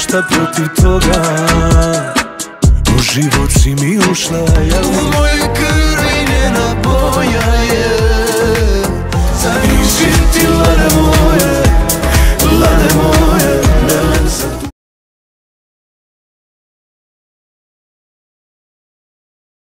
ništa protiv toga. U život si mi ušla, ja u moje krvi njena boja.